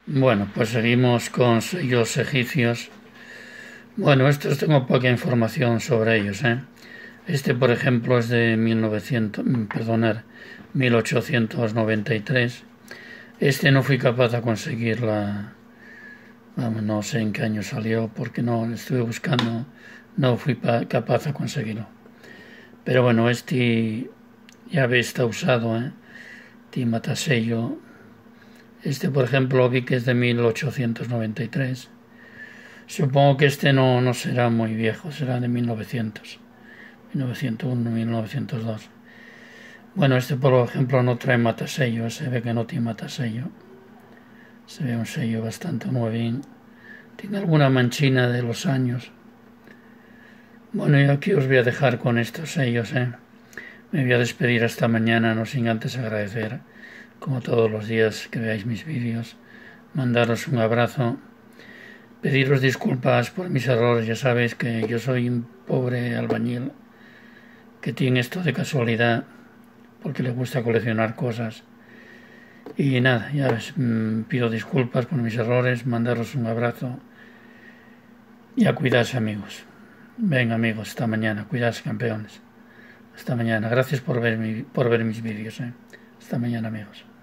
Bueno, pues seguimos con sellos egipcios. Bueno, estos tengo poca información sobre ellos, ¿eh? Este, por ejemplo, es de 1893. Este no fui capaz de conseguirla. Vamos, no sé en qué año salió porque no estuve buscando, no fui capaz de conseguirlo. Pero bueno, este ya ve está usado, ¿eh? Este matasello. Este, por ejemplo, vi que es de 1893. Supongo que este no será muy viejo, será de 1900, 1901, 1902. Bueno, este por ejemplo no trae matasello, se ve que no tiene matasello. Se ve un sello bastante nuevín. Tiene alguna manchina de los años. Bueno, y aquí os voy a dejar con estos sellos, ¿eh? Me voy a despedir hasta mañana, no sin antes agradecer, como todos los días que veáis mis vídeos, mandaros un abrazo, pediros disculpas por mis errores. Ya sabéis que yo soy un pobre albañil que tiene esto de casualidad porque le gusta coleccionar cosas. Y nada, ya ves, pido disculpas por mis errores, mandaros un abrazo y a cuidarse, amigos. Venga, amigos, hasta mañana, cuidarse, campeones. Hasta mañana, gracias por ver mis vídeos. Hasta mañana, amigos.